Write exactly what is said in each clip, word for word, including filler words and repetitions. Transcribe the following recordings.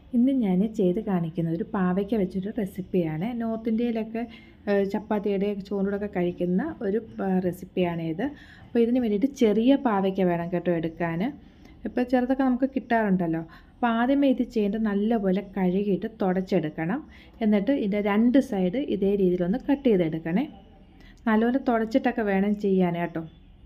ഇന്ന് ഞാൻ ചെയ്ത് കാണിക്കുന്നത് ഒരു പാവയ്ക്ക വെച്ചൊരു റെസിപ്പിയാണ്. നോർത്ത് ഇന്ത്യയിലൊക്കെ ചപ്പാത്തിയുടെ ചോറിനോടൊക്കെ കഴിക്കുന്ന ഒരു റെസിപ്പിയാണിത്. അപ്പോൾ ഇതിന് വേണ്ടിയിട്ട് ചെറിയ പാവയ്ക്ക വേണം കേട്ടോ എടുക്കാൻ. ഇപ്പോൾ ചെറുതൊക്കെ നമുക്ക് കിട്ടാറുണ്ടല്ലോ. അപ്പോൾ ആദ്യമേ ഇത് ചെയ്യേണ്ടത് നല്ലപോലെ കഴുകിയിട്ട് തുടച്ചെടുക്കണം. എന്നിട്ട് ഇതിൻ്റെ രണ്ട് സൈഡ് ഇതേ രീതിയിലൊന്ന് കട്ട് ചെയ്തെടുക്കണേ. നല്ലപോലെ തുടച്ചിട്ടൊക്കെ വേണം ചെയ്യാൻ കേട്ടോ.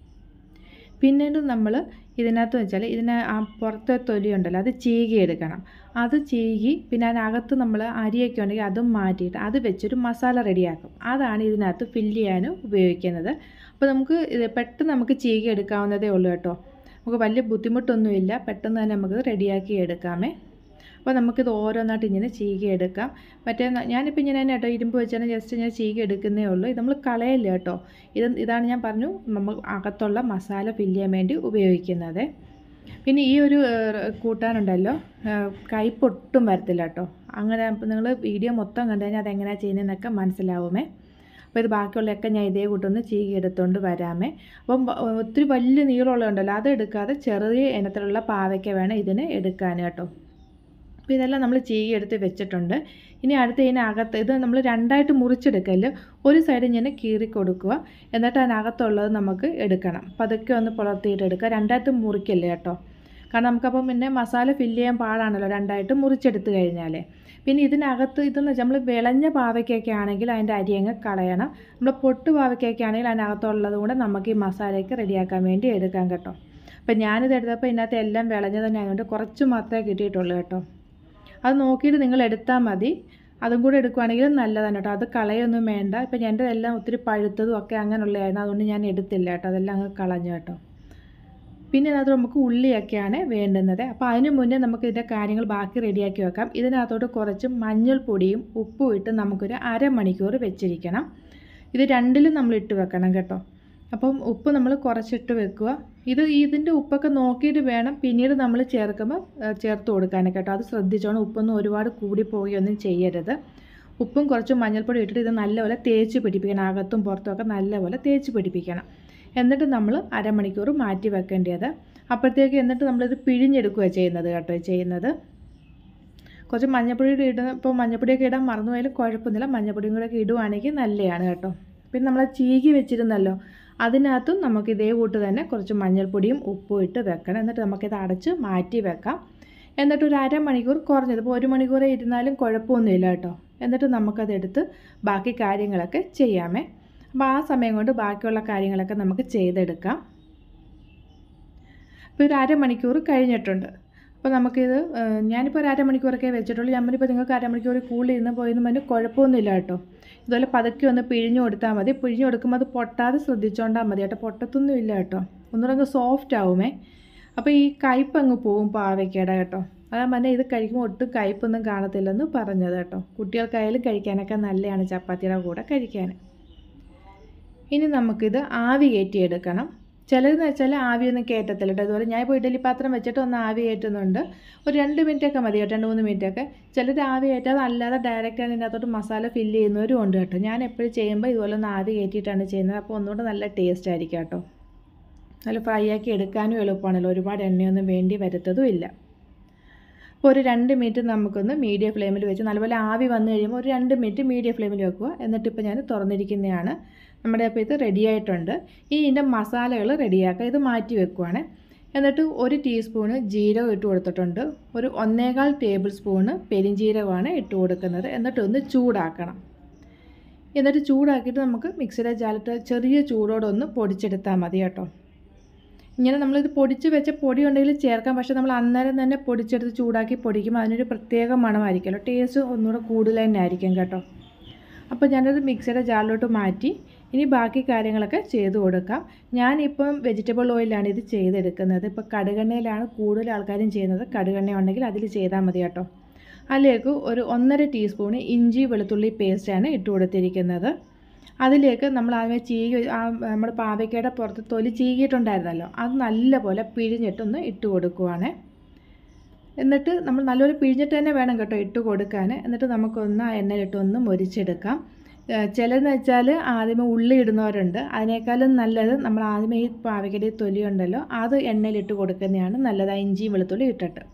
പിന്നീട് നമ്മൾ ഇതിനകത്ത് വെച്ചാൽ ഇതിന് ആ പുറത്തെ തൊലി ഉണ്ടല്ലോ അത് ചീകി എടുക്കണം. അത് ചീകി പിന്നെ അതിനകത്ത് നമ്മൾ അരിയൊക്കെ ഉണ്ടെങ്കിൽ അതും മാറ്റിയിട്ട് അത് വെച്ചൊരു മസാല റെഡിയാക്കും. അതാണ് ഇതിനകത്ത് ഫില്ല് ചെയ്യാനും ഉപയോഗിക്കുന്നത്. അപ്പോൾ നമുക്ക് ഇത് പെട്ടെന്ന് നമുക്ക് ചീകി എടുക്കാവുന്നതേ ഉള്ളൂ കേട്ടോ. നമുക്ക് വലിയ ബുദ്ധിമുട്ടൊന്നുമില്ല, പെട്ടെന്ന് തന്നെ നമുക്കിത് റെഡിയാക്കി എടുക്കാമേ. അപ്പോൾ നമുക്കിത് ഓരോന്നായിട്ട് ഇങ്ങനെ ചീകി എടുക്കാം. മറ്റേ ഞാനിപ്പോൾ ഇങ്ങനെ തന്നെ കേട്ടോ ഇരുമ്പ് വെച്ചാൽ ജസ്റ്റ് ഞാൻ ചീകി എടുക്കുന്നേ ഉള്ളൂ. ഇത് നമ്മൾ കളയില്ല കേട്ടോ. ഇത് ഇതാണ് ഞാൻ പറഞ്ഞു നമ്മൾ അകത്തുള്ള മസാല ഫില്ല് ചെയ്യാൻ വേണ്ടി ഉപയോഗിക്കുന്നത്. പിന്നെ ഈ ഒരു കൂട്ടാനുണ്ടല്ലോ കയ്പൊട്ടും വരത്തില്ല കേട്ടോ. അങ്ങനെ നിങ്ങൾ വീഡിയോ മൊത്തം കണ്ടു കഴിഞ്ഞാൽ അതെങ്ങനെയാണ് ചെയ്യുന്നതെന്നൊക്കെ മനസ്സിലാവുമേ. അപ്പോൾ ഇത് ബാക്കിയുള്ളതൊക്കെ ഞാൻ ഇതേ കൂട്ടൊന്ന് ചീകി എടുത്തുകൊണ്ട് വരാമേ. അപ്പം ഒത്തിരി വലിയ നീളമുള്ളതുണ്ടല്ലോ അത് എടുക്കാതെ ചെറിയ ഇനത്തിലുള്ള പാവയ്ക്ക വേണം ഇതിന് എടുക്കാൻ കേട്ടോ. അപ്പോൾ ഇതെല്ലാം നമ്മൾ ചീകി എടുത്ത് വെച്ചിട്ടുണ്ട്. ഇനി അടുത്ത് ഇതിനകത്ത് ഇത് നമ്മൾ രണ്ടായിട്ട് മുറിച്ചെടുക്കല്. ഒരു സൈഡ് ഇങ്ങനെ കീറി കൊടുക്കുക, എന്നിട്ട് അതിനകത്തുള്ളത് നമുക്ക് എടുക്കണം. അപ്പോൾ അതൊക്കെ ഒന്ന് പുലർത്തിയിട്ട് എടുക്കുക. രണ്ടായിട്ട് മുറിക്കല്ലേ കേട്ടോ, കാരണം നമുക്കപ്പം പിന്നെ മസാല ഫില്ല് ചെയ്യാൻ പാടാണല്ലോ രണ്ടായിട്ട് മുറിച്ചെടുത്ത് കഴിഞ്ഞാൽ. പിന്നെ ഇതിനകത്ത് ഇതെന്ന് വെച്ചാൽ നമ്മൾ വിളഞ്ഞ പാവയ്ക്കൊക്കെ ആണെങ്കിൽ അതിൻ്റെ അരി അങ്ങ് കളയണം. നമ്മൾ പൊട്ട് പാവയ്ക്കൊക്കെ ആണെങ്കിൽ അതിനകത്തുള്ളത് കൂടെ നമുക്ക് ഈ മസാലയ്ക്ക് റെഡിയാക്കാൻ വേണ്ടി എടുക്കാം കേട്ടോ. അപ്പോൾ ഞാനിത് എടുത്തപ്പോൾ ഇതിനകത്ത് എല്ലാം വിളഞ്ഞത് തന്നെ ആയതുകൊണ്ട് കുറച്ച് മാത്രമേ കിട്ടിയിട്ടുള്ളൂ കേട്ടോ. അത് നോക്കിയിട്ട് നിങ്ങൾ എടുത്താൽ മതി. അതും കൂടെ എടുക്കുകയാണെങ്കിൽ നല്ലതാണ് കേട്ടോ. അത് കളയൊന്നും വേണ്ട. ഇപ്പം എൻ്റെ എല്ലാം ഒത്തിരി പഴുത്തതും ഒക്കെ അങ്ങനെയുള്ളതായിരുന്നു, അതുകൊണ്ട് ഞാൻ എടുത്തില്ല കേട്ടോ. അതെല്ലാം അങ്ങ് കളഞ്ഞു കേട്ടോ. പിന്നെ അതിനകത്ത് നമുക്ക് ഉള്ളിയൊക്കെയാണ് വേണ്ടുന്നത്. അപ്പോൾ അതിന് മുന്നേ നമുക്ക് ഇതിൻ്റെ കാര്യങ്ങൾ ബാക്കി റെഡിയാക്കി വെക്കാം. ഇതിനകത്തോട്ട് കുറച്ച് മഞ്ഞൾപ്പൊടിയും ഉപ്പും ഇട്ട് നമുക്കൊരു അരമണിക്കൂർ വെച്ചിരിക്കണം. ഇത് രണ്ടിലും നമ്മൾ ഇട്ട് വെക്കണം കേട്ടോ. അപ്പം ഉപ്പ് നമ്മൾ കുറച്ചിട്ട് വെക്കുക. ഇത് ഇതിൻ്റെ ഉപ്പൊക്കെ നോക്കിയിട്ട് വേണം പിന്നീട് നമ്മൾ ചേർക്കുമ്പോൾ ചേർത്ത് കൊടുക്കാനൊക്കെ കേട്ടോ. അത് ശ്രദ്ധിച്ചോണം, ഉപ്പൊന്നും ഒരുപാട് കൂടി പോവുകയൊന്നും ചെയ്യരുത്. ഉപ്പും കുറച്ച് മഞ്ഞൾപ്പൊടി ഇട്ടിട്ട് ഇത് നല്ലപോലെ തേച്ച് പിടിപ്പിക്കണം. അകത്തും പുറത്തുമൊക്കെ നല്ലപോലെ തേച്ച് പിടിപ്പിക്കണം. എന്നിട്ട് നമ്മൾ അരമണിക്കൂർ മാറ്റി വെക്കേണ്ടത്. അപ്പോഴത്തേക്ക് എന്നിട്ട് നമ്മളിത് പിഴിഞ്ഞെടുക്കുക ചെയ്യുന്നത് കേട്ടോ ചെയ്യുന്നത്. കുറച്ച് മഞ്ഞൾപ്പൊടി ഇടുന്ന ഇപ്പോൾ മഞ്ഞൾപ്പൊടിയൊക്കെ ഇടാൻ മറന്നുപോയാലും കുഴപ്പമൊന്നുമില്ല. മഞ്ഞൾപ്പൊടിയും കൂടെ ഒക്കെ ഇടുവാണെങ്കിൽ നല്ലതാണ് കേട്ടോ. പിന്നെ നമ്മൾ ചീകി വെച്ചിരുന്നല്ലോ അതിനകത്തും നമുക്ക് ഇതേ കൂട്ട് തന്നെ കുറച്ച് മഞ്ഞൾപ്പൊടിയും ഉപ്പും ഇട്ട് വെക്കണം. എന്നിട്ട് നമുക്കിത് അടച്ച് മാറ്റി വെക്കാം. എന്നിട്ട് ഒരു അരമണിക്കൂർ കുറഞ്ഞത് ഇപ്പോൾ ഒരു മണിക്കൂർ ഇരുന്നാലും കുഴപ്പമൊന്നുമില്ല കേട്ടോ. എന്നിട്ട് നമുക്കതെടുത്ത് ബാക്കി കാര്യങ്ങളൊക്കെ ചെയ്യാമേ. അപ്പോൾ ആ സമയം കൊണ്ട് ബാക്കിയുള്ള കാര്യങ്ങളൊക്കെ നമുക്ക് ചെയ്തെടുക്കാം. ഇപ്പോൾ ഒരു അരമണിക്കൂർ കഴിഞ്ഞിട്ടുണ്ട്. അപ്പോൾ നമുക്കിത് ഞാനിപ്പോൾ ഒരു അരമണിക്കൂറൊക്കെ വെച്ചിട്ടുള്ളൂ. ഞാനിപ്പോൾ നിങ്ങൾക്ക് അരമണിക്കൂർ കൂടുതൽ ഇരുന്ന് പോയെന്ന് പറഞ്ഞാൽ കുഴപ്പമൊന്നുമില്ല കേട്ടോ. ഇതുപോലെ പതുക്കെ ഒന്ന് പിഴിഞ്ഞു കൊടുത്താൽ മതി. പിഴിഞ്ഞു കൊടുക്കുമ്പോൾ അത് പൊട്ടാതെ ശ്രദ്ധിച്ചുകൊണ്ടാൽ മതി കേട്ടോ. പൊട്ടത്തൊന്നും ഇല്ല കേട്ടോ. ഒന്നുകൂടെ അങ്ങ് സോഫ്റ്റ് ആവുമേ. അപ്പോൾ ഈ കയ്പ്പ് അങ്ങ് പോവും പാവയ്ക്കയുടെ കേട്ടോ. അതാ പറഞ്ഞാൽ ഇത് കഴിക്കുമ്പോൾ ഒട്ടും കയ്പ്പൊന്നും കാണത്തില്ലെന്ന് പറഞ്ഞത് കേട്ടോ. കുട്ടികൾക്കായാലും കഴിക്കാനൊക്കെ നല്ലതാണ് ചപ്പാത്തിയുടെ കൂടെ കഴിക്കാൻ. ഇനി നമുക്കിത് ആവി കയറ്റിയെടുക്കണം. ചിലരെന്ന് വെച്ചാൽ ആവിയൊന്നും കയറ്റത്തില്ല കേട്ടോ. അതുപോലെ ഞാൻ ഇപ്പോൾ ഇഡലി പാത്രം വെച്ചിട്ട് ഒന്ന് ആവി കയറ്റുന്നുണ്ട്. ഒരു രണ്ട് മിനിറ്റൊക്കെ മതി കേട്ടോ, രണ്ട് മൂന്ന് മിനിറ്റൊക്കെ. ചിലർ ആവി കയറ്റാതെ അല്ലാതെ ഡയറക്റ്റ് ആണ് ഇതിനകത്തോട്ട് മസാല ഫില്ല് ചെയ്യുന്നവരും ഉണ്ട് കേട്ടോ. ഞാൻ എപ്പോഴും ചെയ്യുമ്പോൾ ഇതുപോലെ ഒന്ന് ആവി കയറ്റിയിട്ടാണ് ചെയ്യുന്നത്. അപ്പോൾ ഒന്നുകൂടെ നല്ല ടേസ്റ്റ് ആയിരിക്കും കേട്ടോ. നല്ല ഫ്രൈ ആക്കി എടുക്കാനും എളുപ്പമാണല്ലോ, ഒരുപാട് എണ്ണയൊന്നും വേണ്ടി വരത്തതും ഇല്ല. അപ്പോൾ ഒരു രണ്ട് മിനിറ്റ് നമുക്കൊന്ന് മീഡിയം ഫ്ലെയിമിൽ വെച്ച് നല്ലപോലെ ആവി വന്നു കഴിയുമ്പോൾ ഒരു രണ്ട് മിനിറ്റ് മീഡിയം ഫ്ലെയിമിൽ വെക്കുക. എന്നിട്ടിപ്പോൾ ഞാൻ തുറന്നിരിക്കുന്നതാണ്. നമ്മുടെ അപ്പോൾ ഇത് റെഡിയായിട്ടുണ്ട്. ഇനി ഇതിൻ്റെ മസാലകൾ റെഡിയാക്കുക. ഇത് മാറ്റി വെക്കുവാണ്. എന്നിട്ട് ഒരു ടീസ്പൂണ് ജീരകം ഇട്ട് കൊടുത്തിട്ടുണ്ട്. ഒരു ഒന്നേകാൽ ടേബിൾ സ്പൂണ് പെരിഞ്ജീരകമാണ് ഇട്ട് കൊടുക്കുന്നത്. എന്നിട്ട് ഒന്ന് ചൂടാക്കണം. എന്നിട്ട് ചൂടാക്കിയിട്ട് നമുക്ക് മിക്സിയുടെ ജാലിട്ട് ചെറിയ ചൂടോടെ ഒന്ന് പൊടിച്ചെടുത്താൽ മതി കേട്ടോ. ഇങ്ങനെ നമ്മളിത് പൊടിച്ച് വെച്ച പൊടി ഉണ്ടെങ്കിൽ ചേർക്കാം. പക്ഷേ നമ്മൾ അന്നേരം തന്നെ പൊടിച്ചെടുത്ത് ചൂടാക്കി പൊടിക്കുമ്പോൾ അതിനൊരു പ്രത്യേക മണമായിരിക്കുമല്ലോ. ടേസ്റ്റ് ഒന്നുകൂടെ കൂടുതൽ തന്നെ ആയിരിക്കും കേട്ടോ. അപ്പോൾ ഞാനത് മിക്സിയുടെ ജാറിലോട്ട് മാറ്റി ഇനി ബാക്കി കാര്യങ്ങളൊക്കെ ചെയ്ത് കൊടുക്കാം. ഞാനിപ്പം വെജിറ്റബിൾ ഓയിലാണ് ഇത് ചെയ്തെടുക്കുന്നത്. ഇപ്പോൾ കടുകെണ്ണയിലാണ് കൂടുതൽ ആൾക്കാരും ചെയ്യുന്നത്. കടുകെണ്ണ ഉണ്ടെങ്കിൽ അതിൽ ചെയ്താൽ മതി കേട്ടോ. അതിലേക്ക് ഒരു ഒന്നര ടീസ്പൂണ് ഇഞ്ചി വെളുത്തുള്ളി പേസ്റ്റാണ് ഇട്ട് കൊടുത്തിരിക്കുന്നത്. അതിലേക്ക് നമ്മൾ ആദ്യമേ ചീകി ആ നമ്മുടെ പാവയ്ക്കയുടെ പുറത്ത് തൊലി ചീകിയിട്ടുണ്ടായിരുന്നല്ലോ അത് നല്ലപോലെ പിഴിഞ്ഞിട്ടൊന്ന് ഇട്ട് കൊടുക്കുവാണ്. എന്നിട്ട് നമ്മൾ നല്ലപോലെ പിഴിഞ്ഞിട്ട് തന്നെ വേണം കേട്ടോ ഇട്ട് കൊടുക്കാൻ. എന്നിട്ട് നമുക്കൊന്ന് ആ എണ്ണയിലിട്ടൊന്ന് മൊരിച്ചെടുക്കാം. ചിലതെന്ന് വെച്ചാൽ ആദ്യമേ ഉള്ളി ഇടുന്നവരുണ്ട്. അതിനേക്കാളും നല്ലത് നമ്മൾ ആദ്യമേ ഈ പാവയ്ക്കയുടെ തൊലി ഉണ്ടല്ലോ അത് എണ്ണയിലിട്ട് കൊടുക്കുന്നതാണ് നല്ലത്, ഇഞ്ചിയും വെളുത്തുള്ളി ഇട്ടിട്ട്.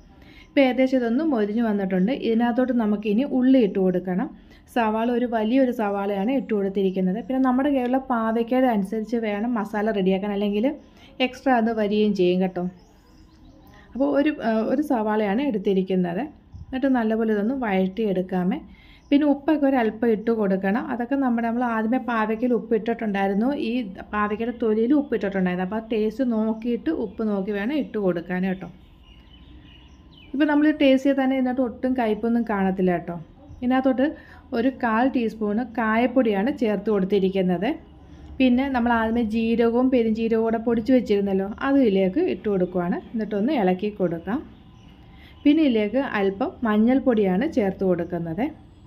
ഇപ്പോൾ ഏകദേശം ഇതൊന്ന് മൊരിഞ്ഞ് വന്നിട്ടുണ്ട്. ഇതിനകത്തോട്ട് നമുക്കിനി ഉള്ളി ഇട്ട് കൊടുക്കണം. സവാള ഒരു വലിയൊരു സവാളയാണ് ഇട്ട് കൊടുത്തിരിക്കുന്നത്. പിന്നെ നമ്മുടെ കയ്യിലുള്ള പാവയ്ക്കയുടെ അനുസരിച്ച് വേണം മസാല റെഡിയാക്കാൻ, അല്ലെങ്കിൽ എക്സ്ട്രാ അത് വരികയും ചെയ്യും കേട്ടോ. അപ്പോൾ ഒരു ഒരു സവാളയാണ് എടുത്തിരിക്കുന്നത്. എന്നിട്ട് നല്ലപോലെ ഇതൊന്ന് വഴറ്റിയെടുക്കാമേ. പിന്നെ ഉപ്പൊക്കെ ഒരല്പം ഇട്ട് കൊടുക്കണം. അതൊക്കെ നമ്മുടെ നമ്മൾ ആദ്യമേ പാവയ്ക്കയിൽ ഉപ്പ് ഇട്ടിട്ടുണ്ടായിരുന്നു, ഈ പാവയ്ക്കയുടെ തൊലിയിൽ ഉപ്പ് ഇട്ടിട്ടുണ്ടായിരുന്നു. അപ്പോൾ ആ ടേസ്റ്റ് നോക്കിയിട്ട് ഉപ്പ് നോക്കി വേണം ഇട്ട് കൊടുക്കാൻ കേട്ടോ. ഇപ്പോൾ നമ്മൾ ടേസ്റ്റ് ചെയ്ത് തന്നെ ഇതിനകത്ത് ഒട്ടും കയ്പൊന്നും കാണത്തില്ല കേട്ടോ. ഇതിനകത്തോട്ട് ഒരു കാൽ ടീസ്പൂണ് കായപ്പൊടിയാണ് ചേർത്ത് കൊടുത്തിരിക്കുന്നത്. പിന്നെ നമ്മൾ ആദ്യമേ ജീരകവും പെരുംജീരകവും കൂടെ പൊടിച്ച് വെച്ചിരുന്നല്ലോ, അത് ഇതിലേക്ക് ഇട്ട് കൊടുക്കുവാണ്. എന്നിട്ടൊന്ന് ഇളക്കി കൊടുക്കാം. പിന്നെ ഇതിലേക്ക് അല്പം മഞ്ഞൾപ്പൊടിയാണ് ചേർത്ത് കൊടുക്കുന്നത്.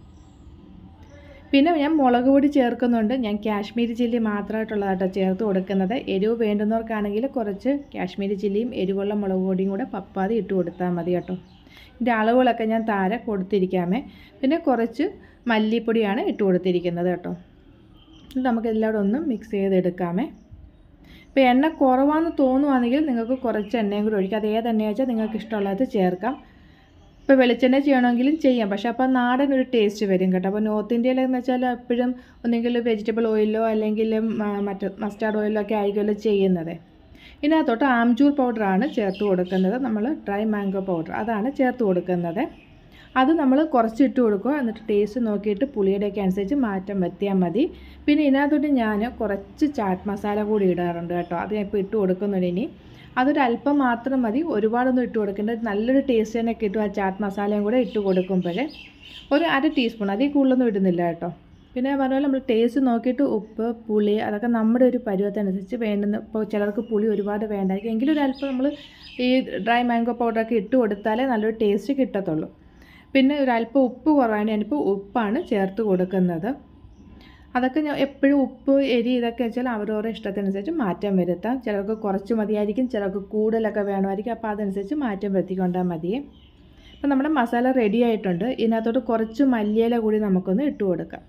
പിന്നെ ഞാൻ മുളക് പൊടി ചേർക്കുന്നുണ്ട്. ഞാൻ കാശ്മീരി ചില്ലി മാത്രമായിട്ടുള്ളതാട്ടോ ചേർത്ത് കൊടുക്കുന്നത്. എരിവ് വേണ്ടുന്നവർക്കാണെങ്കിൽ കുറച്ച് കാശ്മീരി ചില്ലിയും എരിവുള്ള മുളക് പൊടിയും കൂടെ പപ്പാതി ഇട്ട് കൊടുത്താൽ മതി കേട്ടോ. ഇതിൻ്റെ അളവുകളൊക്കെ ഞാൻ താഴെ കൊടുത്തിരിക്കാമേ. പിന്നെ കുറച്ച് മല്ലിപ്പൊടിയാണ് ഇട്ട് കൊടുത്തിരിക്കുന്നത് കേട്ടോ. നമുക്കെല്ലാം ഒന്ന് മിക്സ് ചെയ്തെടുക്കാമേ. ഇപ്പോൾ എണ്ണ കുറവാണെന്ന് തോന്നുവാണെങ്കിൽ നിങ്ങൾക്ക് കുറച്ച് എണ്ണയും കൂടി ഒഴിക്കാം. അത് ഏത് എണ്ണ വെച്ചാൽ നിങ്ങൾക്ക് ഇഷ്ടമുള്ളത് ചേർക്കാം. ഇപ്പോൾ വെളിച്ചെണ്ണ ചെയ്യണമെങ്കിലും ചെയ്യാം, പക്ഷേ അപ്പോൾ നാടൻ ഒരു ടേസ്റ്റ് വരും കേട്ടോ. അപ്പോൾ നോർത്ത് ഇന്ത്യയിലെന്ന് വെച്ചാൽ എപ്പോഴും ഒന്നെങ്കിൽ വെജിറ്റബിൾ ഓയിലോ അല്ലെങ്കിൽ മറ്റ് മസ്റ്റാർഡ് ഓയിലോ ഒക്കെ ആയിരിക്കുമല്ലോ ചെയ്യുന്നത്. ഇതിനകത്തോട്ട് ആംചൂർ പൗഡറാണ് ചേർത്ത് കൊടുക്കുന്നത്. നമ്മൾ ഡ്രൈ മാംഗോ പൗഡർ അതാണ് ചേർത്ത് കൊടുക്കുന്നത്. അത് നമ്മൾ കുറച്ച് ഇട്ട് കൊടുക്കുക. എന്നിട്ട് ടേസ്റ്റ് നോക്കിയിട്ട് പുളിയുടെയൊക്കെ അനുസരിച്ച് മാറ്റം വരുത്തിയാൽ മതി. പിന്നെ ഇതിനകത്തോട്ട് ഞാൻ കുറച്ച് ചാറ്റ് മസാല കൂടി ഇടാറുണ്ട് കേട്ടോ. അത് ഞാൻ ഇപ്പോൾ ഇട്ട് കൊടുക്കുന്നുണ്ട്. ഇനി അതൊരല്പം മാത്രം മതി, ഒരുപാടൊന്നും ഇട്ട് കൊടുക്കേണ്ടത്. നല്ലൊരു ടേസ്റ്റ് തന്നെ കിട്ടും ആ ചാറ്റ് മസാലയും കൂടെ ഇട്ട് കൊടുക്കുമ്പോഴേ. ഒരു അര ടീസ്പൂൺ, അതിൽ കൂടുതലൊന്നും ഇടുന്നില്ല കേട്ടോ. പിന്നെ പറഞ്ഞ പോലെ നമ്മൾ ടേസ്റ്റ് നോക്കിയിട്ട് ഉപ്പ് പുളി അതൊക്കെ നമ്മുടെ ഒരു പരുവത്തിനനുസരിച്ച് വേണ്ടുന്ന. ഇപ്പോൾ ചിലർക്ക് പുളി ഒരുപാട് വേണ്ടായിരിക്കും, എങ്കിലും ഒരല്പം നമ്മൾ ഈ ഡ്രൈ മാംഗോ പൗഡറൊക്കെ ഇട്ട് കൊടുത്താലേ നല്ലൊരു ടേസ്റ്റ് കിട്ടത്തുള്ളൂ. പിന്നെ ഒരല്പം ഉപ്പ് കുറവാണ്, ഞാനിപ്പോൾ ഉപ്പാണ് ചേർത്ത് കൊടുക്കുന്നത്. അതൊക്കെ ഞാൻ എപ്പോഴും ഉപ്പ് എരി ഇതൊക്കെ വെച്ചാൽ അവരവരുടെ ഇഷ്ടത്തിനനുസരിച്ച് മാറ്റം വരുത്താം. ചിലർക്ക് കുറച്ച് മതിയായിരിക്കും, ചിലർക്ക് കൂടുതലൊക്കെ വേണമായിരിക്കും. അപ്പോൾ അതനുസരിച്ച് മാറ്റം വരുത്തിക്കൊണ്ടാൽ മതിയേ. അപ്പോൾ നമ്മുടെ മസാല റെഡി ആയിട്ടുണ്ട്. ഇതിനകത്തോട്ട് കുറച്ച് മല്ലിയില കൂടി നമുക്കൊന്ന് ഇട്ട് കൊടുക്കാം.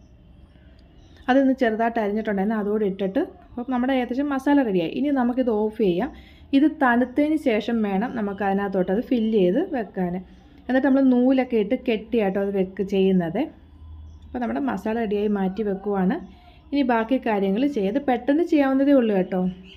അതൊന്ന് ചെറുതായിട്ട് അരിഞ്ഞിട്ടുണ്ടായിരുന്നു, അതുകൂടി ഇട്ടിട്ട് അപ്പോൾ നമ്മുടെ ഏകദേശം മസാല റെഡിയായി. ഇനി നമുക്കിത് ഓഫ് ചെയ്യാം. ഇത് തണുത്തതിന് ശേഷം വേണം നമുക്ക് അതിനകത്തോട്ട് അത് ഫില്ല് ചെയ്ത് വെക്കാൻ. എന്നിട്ട് നമ്മൾ നൂലൊക്കെ ഇട്ട് കെട്ടിയാട്ടോ അത് വെക്ക് ചെയ്യുന്നത്. അപ്പോൾ നമ്മുടെ മസാല റെഡിയായി മാറ്റി വെക്കുവാണ്. ഇനി ബാക്കി കാര്യങ്ങൾ ചെയ്ത് പെട്ടെന്ന് ചെയ്യാവുന്നതേ ഉള്ളൂ കേട്ടോ.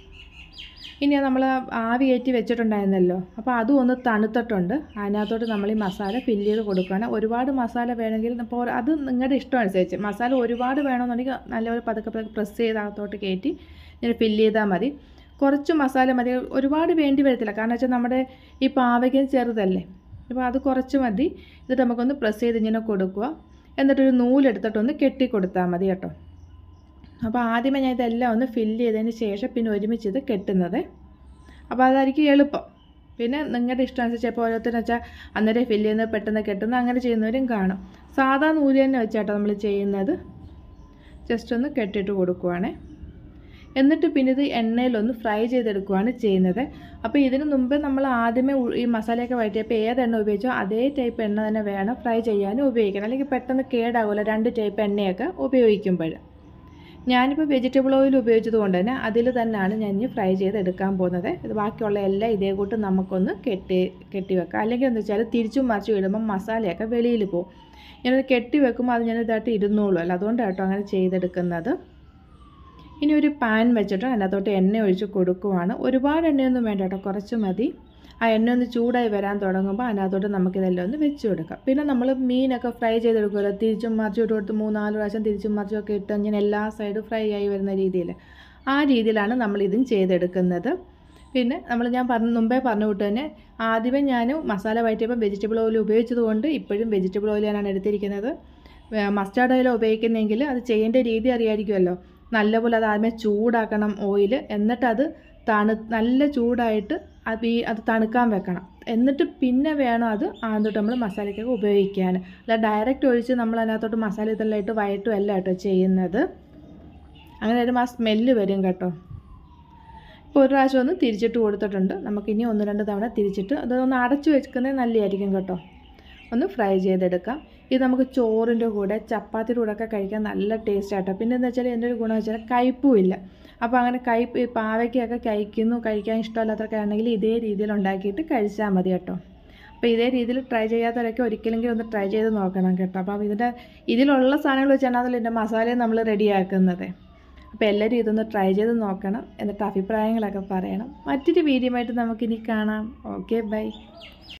ഇനി നമ്മൾ ആവി കയറ്റി വെച്ചിട്ടുണ്ടായിരുന്നല്ലോ, അപ്പോൾ അതും ഒന്ന് തണുത്തിട്ടുണ്ട്. അതിനകത്തോട്ട് നമ്മൾ ഈ മസാല ഫില്ല് ചെയ്ത് കൊടുക്കുകയാണ്. ഒരുപാട് മസാല വേണമെങ്കിൽ ഇപ്പോൾ അത് നിങ്ങളുടെ ഇഷ്ടം അനുസരിച്ച്. മസാല ഒരുപാട് വേണമെന്നുണ്ടെങ്കിൽ നല്ലപോലെ പതുക്കെ പതുക്കെ പ്രസ് ചെയ്ത് അകത്തോട്ട് കയറ്റി ഇങ്ങനെ ഫില്ല് ചെയ്താൽ മതി. കുറച്ച് മസാല മതി, ഒരുപാട് വേണ്ടി വരത്തില്ല. കാരണം വെച്ചാൽ നമ്മുടെ ഈ പാവയ്ക്ക ചെറുതല്ലേ, അപ്പോൾ അത് കുറച്ച് മതി. എന്നിട്ട് നമുക്കൊന്ന് പ്രസ് ചെയ്ത് ഇങ്ങനെ കൊടുക്കുക. എന്നിട്ടൊരു നൂലെടുത്തിട്ടൊന്ന് കെട്ടി കൊടുത്താൽ മതി കേട്ടോ. അപ്പോൾ ആദ്യമേ ഞാൻ ഇതെല്ലാം ഒന്ന് ഫില്ല് ചെയ്തതിന് ശേഷം പിന്നെ ഒരുമിച്ച് ഇത് കെട്ടുന്നത്. അപ്പോൾ അതായിരിക്കും എളുപ്പം. പിന്നെ നിങ്ങളുടെ ഇഷ്ടം അനുസരിച്ച് ഇപ്പോൾ ഓരോരുത്തരെന്ന് വെച്ചാൽ അന്നേരം ഫില്ല് ചെയ്യുന്നത് പെട്ടെന്ന് കെട്ടുന്നത് അങ്ങനെ ചെയ്യുന്നവരും കാണും. സാധാ നൂല് തന്നെ വെച്ചാട്ടോ നമ്മൾ ചെയ്യുന്നത്. ജസ്റ്റ് ഒന്ന് കെട്ടിയിട്ട് കൊടുക്കുവാണേ. എന്നിട്ട് പിന്നെ ഇത് എണ്ണയിലൊന്ന് ഫ്രൈ ചെയ്തെടുക്കുകയാണ് ചെയ്യുന്നത്. അപ്പോൾ ഇതിന് മുമ്പ് നമ്മൾ ആദ്യമേ ഈ മസാലയൊക്കെ വഴറ്റിയപ്പോൾ ഏത് എണ്ണ ഉപയോഗിച്ചോ അതേ ടൈപ്പ് എണ്ണ തന്നെ വേണം ഫ്രൈ ചെയ്യാനും ഉപയോഗിക്കണം. അല്ലെങ്കിൽ പെട്ടെന്ന് കേടാകില്ല രണ്ട് ടൈപ്പ് എണ്ണയൊക്കെ ഉപയോഗിക്കുമ്പോൾ. ഞാനിപ്പോൾ വെജിറ്റബിൾ ഓയിൽ ഉപയോഗിച്ചത് കൊണ്ട് തന്നെ അതിൽ തന്നെയാണ് ഞാൻ ഇനി ഫ്രൈ ചെയ്തെടുക്കാൻ പോകുന്നത്. ഇത് ബാക്കിയുള്ള എല്ലാം ഇതേ കൂട്ട് നമുക്കൊന്ന് കെട്ടി കെട്ടി വെക്കാം. അല്ലെങ്കിൽ എന്താ വെച്ചാൽ തിരിച്ചും മറിച്ചും ഇടുമ്പോൾ മസാലയൊക്കെ വെളിയിൽ പോകും. ഞാനത് കെട്ടി വെക്കുമ്പോൾ അത് ഞാൻ ഇതായിട്ട് ഇരുന്നോളൂ അല്ല, അതുകൊണ്ടാട്ടോ അങ്ങനെ ചെയ്തെടുക്കുന്നത്. ഇനി ഒരു പാൻ വെച്ചിട്ട് അതിനകത്തോട്ട് എണ്ണ ഒഴിച്ച് കൊടുക്കുവാണ്. ഒരുപാട് എണ്ണയൊന്നും വേണ്ട കേട്ടോ, കുറച്ച് മതി. ആ എണ്ണ ഒന്ന് ചൂടായി വരാൻ തുടങ്ങുമ്പോൾ അതിനകത്തോട്ട് നമുക്കിതെല്ലാം ഒന്ന് വെച്ച് കൊടുക്കാം. പിന്നെ നമ്മൾ മീനൊക്കെ ഫ്രൈ ചെയ്തെടുക്കുമല്ലോ, തിരിച്ചും മറിച്ചും ഇട്ട് കൊടുത്ത് മൂന്നാല് പ്രാവശ്യം തിരിച്ചും മറിച്ചും ഒക്കെ ഇട്ട് ഇങ്ങനെ എല്ലാ സൈഡും ഫ്രൈ ആയി വരുന്ന രീതിയിൽ ആ രീതിയിലാണ് നമ്മളിതും ചെയ്തെടുക്കുന്നത്. പിന്നെ നമ്മൾ ഞാൻ പറഞ്ഞ മുമ്പേ പറഞ്ഞു വിട്ട് തന്നെ ആദ്യമേ ഞാൻ മസാല വഴറ്റിയപ്പോൾ വെജിറ്റബിൾ ഓയിൽ ഉപയോഗിച്ചത് കൊണ്ട് ഇപ്പോഴും വെജിറ്റബിൾ ഓയിൽ ഞാനാണ് എടുത്തിരിക്കുന്നത്. മസ്റ്റാർഡ് ഓയിൽ ഉപയോഗിക്കുന്നതെങ്കിൽ അത് ചെയ്യേണ്ട രീതി അറിയാമായിരിക്കുമല്ലോ. നല്ലപോലെ അത് ആദ്യമേ ചൂടാക്കണം ഓയിൽ, എന്നിട്ട് അത് തണു നല്ല ചൂടായിട്ട് അത് ഈ അത് തണുക്കാൻ വെക്കണം. എന്നിട്ട് പിന്നെ വേണം അത് അതിനകത്തോട്ട് നമ്മൾ മസാലയ്ക്കൊക്കെ ഉപയോഗിക്കാൻ. അല്ല ഡയറക്റ്റ് ഒഴിച്ച് നമ്മൾ അതിനകത്തോട്ട് മസാല ഇതെല്ലാം ഇട്ട് വഴറ്റും അല്ല കേട്ടോ ചെയ്യുന്നത്. അങ്ങനെ വരുമ്പോൾ ആ സ്മെല്ല് വരും കേട്ടോ. ഇപ്പോൾ ഒരു പ്രാവശ്യം ഒന്ന് തിരിച്ചിട്ട് കൊടുത്തിട്ടുണ്ട്. നമുക്കിനി ഒന്ന് രണ്ട് തവണ തിരിച്ചിട്ട് അതൊന്ന് അടച്ചു വെക്കുന്നത് നല്ലതായിരിക്കും കേട്ടോ. ഒന്ന് ഫ്രൈ ചെയ്തെടുക്കാം. ഇത് നമുക്ക് ചോറിൻ്റെ കൂടെ ചപ്പാത്തിയുടെ കൂടെ ഒക്കെ കഴിക്കാൻ നല്ല ടേസ്റ്റ് ആട്ടോ. പിന്നെ എന്താ വെച്ചാൽ എൻ്റെ ഒരു ഗുണം വെച്ചാൽ കയ്പ്പും ഇല്ല. അപ്പോൾ അങ്ങനെ കയ്പ്പ് പാവയ്ക്കൊക്കെ കഴിക്കുന്നു കഴിക്കാൻ ഇഷ്ടമല്ലാത്തവരൊക്കെ ആണെങ്കിൽ ഇതേ രീതിയിൽ ഉണ്ടാക്കിയിട്ട് കഴിച്ചാൽ മതി കേട്ടോ. അപ്പോൾ ഇതേ രീതിയിൽ ട്രൈ ചെയ്യാത്തവരൊക്കെ ഒരിക്കലെങ്കിലും ഒന്ന് ട്രൈ ചെയ്ത് നോക്കണം കേട്ടോ. അപ്പം ഇതിൻ്റെ ഇതിലുള്ള സാധനങ്ങൾ വെച്ചാണ് അതിൽ ഇതിൻ്റെ മസാലയും നമ്മൾ റെഡിയാക്കുന്നത്. അപ്പോൾ എല്ലാവരും ഇതൊന്ന് ട്രൈ ചെയ്ത് നോക്കണം, എന്നിട്ട് അഭിപ്രായങ്ങളൊക്കെ പറയണം. മറ്റൊരു വീഡിയോ ആയിട്ട് നമുക്കിനി കാണാം. Okay, by.